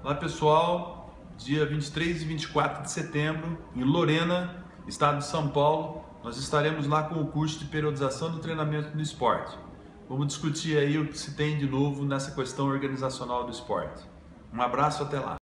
Olá pessoal, dia 23 e 24 de setembro, em Lorena, estado de São Paulo, nós estaremos lá com o curso de periodização do treinamento do esporte. Vamos discutir aí o que se tem de novo nessa questão organizacional do esporte. Um abraço, até lá!